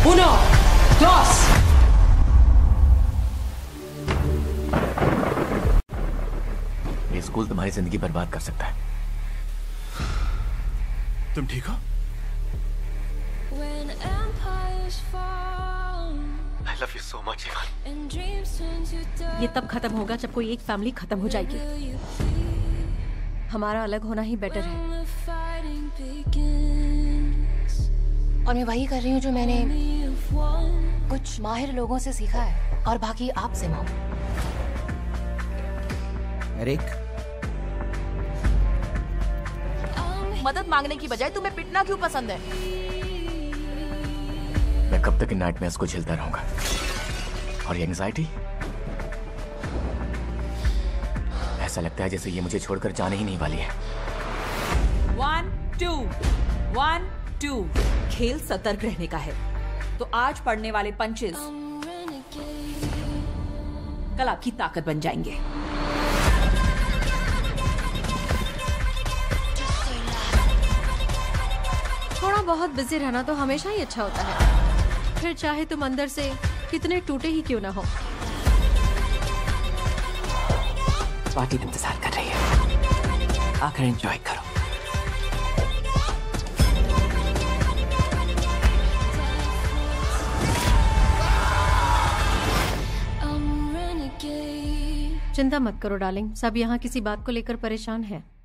Uno, dos. ये school तुम्हारी जिंदगी बर्बाद कर सकता है। तुम ठीक हो? I love you so much, Ivaan. ये तब खत्म होगा जब कोई एक फैमिली खत्म हो जाएगी। हमारा अलग होना ही बेटर है। और मैं वही कर रही हूँ जो मैंने कुछ माहिर लोगों से सीखा है, और बाकी आपसे माँ। एरिक, मदद मांगने की बजाय तुम्हें पिटना क्यों पसंद है? मैं कब तक इन नाइटमेयर्स को झेलता रहूंगा? और ये एंजाइटी, ऐसा लगता है जैसे ये मुझे छोड़कर जाने ही नहीं वाली है। 1, 2, 1, 2। खेल सतर्क रहने का है, तो आज पड़ने वाले पंचेस कल आपकी ताकत बन जाएंगे। थोड़ा बहुत बिजी रहना तो हमेशा ही अच्छा होता है, फिर चाहे तुम अंदर से कितने टूटे ही क्यों ना हो। पार्टी इंतजार कर रही है, आकर एंजॉय करो। चिंता मत करो डार्लिंग, सब यहाँ किसी बात को लेकर परेशान है।